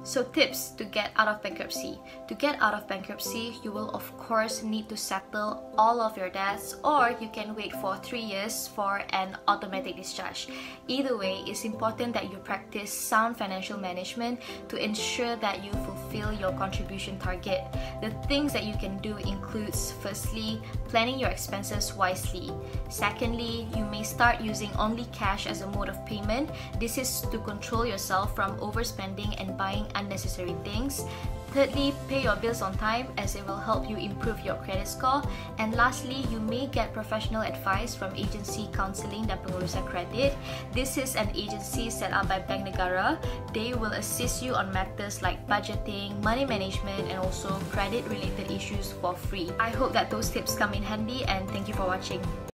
So tips to get out of bankruptcy. To get out of bankruptcy, you will of course need to settle all of your debts, or you can wait for 3 years for an automatic discharge. Either way, it's important that you practice sound financial management to ensure that you fulfill your contribution target. The things that you can do includes, firstly, planning your expenses wisely. Secondly, you may start using only cash as a mode of payment. This is to control yourself from overspending and buying unnecessary things. Thirdly, pay your bills on time as it will help you improve your credit score. And lastly, you may get professional advice from Agensi Counseling dan Pengurusan Kredit. This is an agency set up by Bank Negara. They will assist you on matters like budgeting, money management, and also credit related issues for free. I hope that those tips come in handy, and thank you for watching.